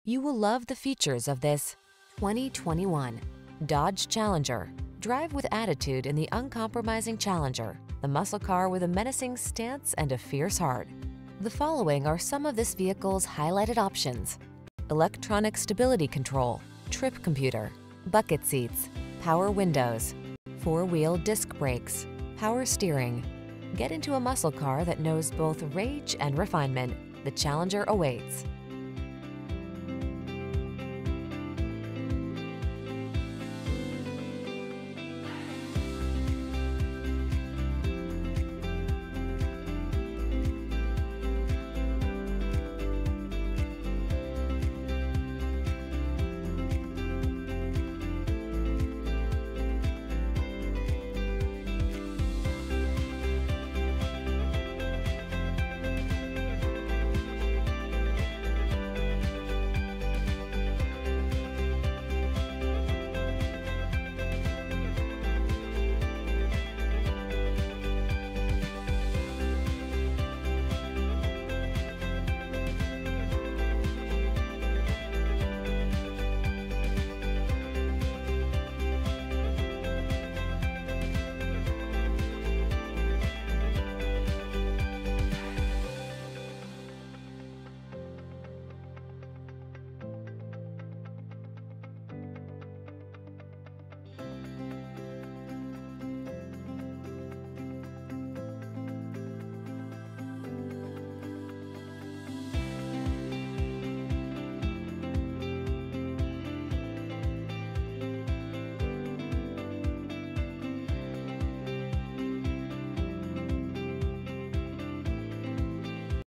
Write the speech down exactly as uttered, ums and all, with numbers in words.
You will love the features of this twenty twenty-one Dodge Challenger. Drive with attitude in the uncompromising Challenger, the muscle car with a menacing stance and a fierce heart. The following are some of this vehicle's highlighted options: electronic stability control, trip computer, bucket seats, power windows, four-wheel disc brakes, power steering. Get into a muscle car that knows both rage and refinement. The Challenger awaits.